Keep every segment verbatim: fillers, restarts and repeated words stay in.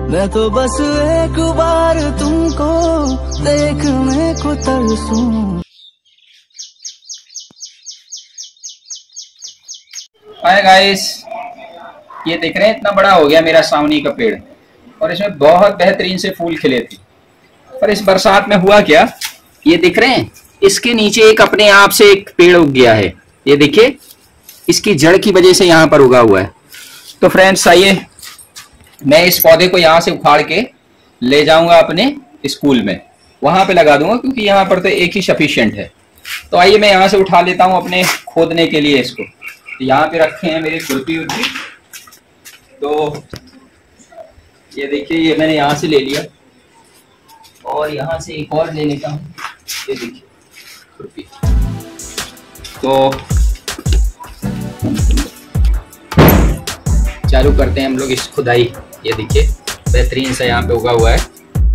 मैं तो बस एक बार तुमको देखने को तरसूं। हाय गाइस, ये देख रहे हैं इतना बड़ा हो गया मेरा सावनी का पेड़ और इसमें बहुत बेहतरीन से फूल खिले थे। पर इस बरसात में हुआ क्या, ये देख रहे हैं इसके नीचे एक अपने आप से एक पेड़ उग गया है। ये देखिए इसकी जड़ की वजह से यहाँ पर उगा हुआ है। तो फ्रेंड्स आइए मैं इस पौधे को यहाँ से उखाड़ के ले जाऊंगा अपने स्कूल में, वहां पे लगा दूंगा क्योंकि यहाँ पर तो एक ही सफिशिएंट है। तो आइए मैं यहाँ से उठा लेता हूँ अपने खोदने के लिए इसको। तो यहाँ पे रखे हैं मेरे खुरपी उर्पी। तो ये देखिए ये मैंने यहाँ से ले लिया और यहाँ से एक और ले लेता हूँ। ये देखिए खुरपी। तो चालू करते हैं हम लोग इस खुदाई। ये देखिए बेहतरीन सा यहाँ पे उगा हुआ है।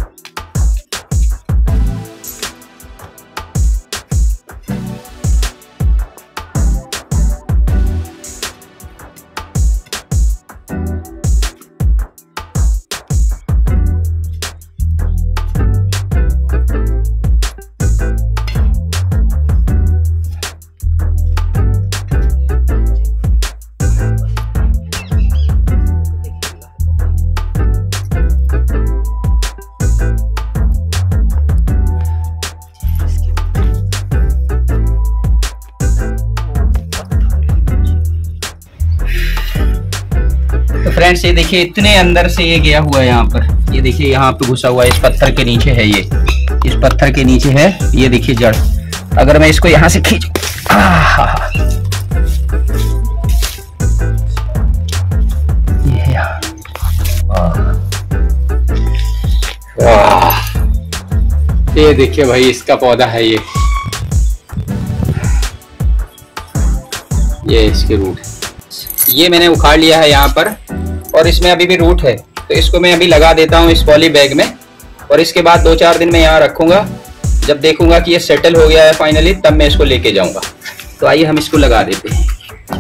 फ्रेंड्स ये देखिए इतने अंदर से ये गया हुआ है यहाँ पर। ये देखिए यहाँ पे घुसा हुआ है, इस पत्थर के नीचे है। ये इस पत्थर के नीचे है। ये देखिए जड़। अगर मैं इसको यहाँ से खींच, ये ये देखिए भाई इसका पौधा है। ये ये इसके रूट, ये मैंने उखाड़ लिया है यहाँ पर और इसमें अभी भी रूट है। तो इसको मैं अभी लगा देता हूँ इस पॉली बैग में और इसके बाद दो चार दिन मैं यहाँ रखूंगा। जब देखूंगा कि ये सेटल हो गया है फाइनली, तब मैं इसको लेके जाऊंगा। तो आइए हम इसको लगा देते हैं।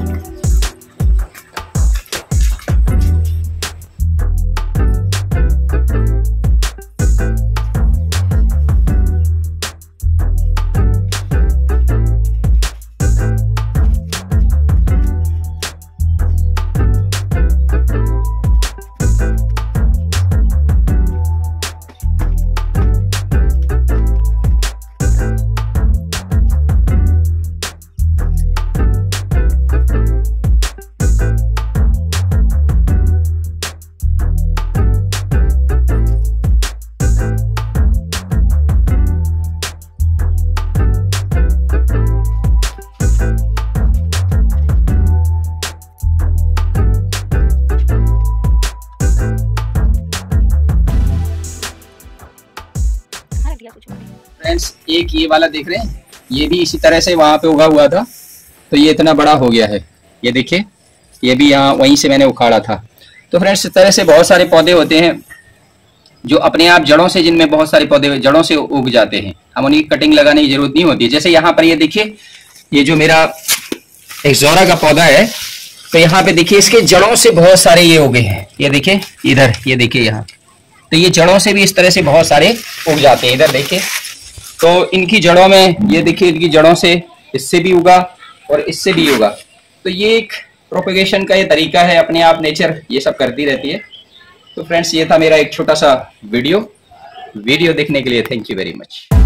फ्रेंड्स एक ये वाला देख रहे हैं, ये भी इसी तरह से वहां पे उगा हुआ था। तो ये इतना बड़ा हो गया है। ये देखिए ये भी यहाँ वहीं से मैंने उखाड़ा था। तो फ्रेंड्स इस तरह से बहुत सारे पौधे होते हैं जो अपने आप जड़ों से, जिनमें बहुत सारे पौधे जड़ों से उग जाते हैं। हम उनकी कटिंग लगाने की जरूरत नहीं होती है। जैसे यहाँ पर ये देखिए ये जो मेरा एक्सोरा का पौधा है, तो यहाँ पे देखिए इसके जड़ों से बहुत सारे ये उगे हैं। ये देखिए इधर, ये देखिए यहाँ, तो ये जड़ों से भी इस तरह से बहुत सारे उग जाते हैं। इधर देखिए तो इनकी जड़ों में, ये देखिए इनकी जड़ों से इससे भी उगा और इससे भी उगा। तो ये एक प्रोपेगेशन का ये तरीका है, अपने आप नेचर ये सब करती रहती है। तो फ्रेंड्स ये था मेरा एक छोटा सा वीडियो वीडियो देखने के लिए थैंक यू वेरी मच।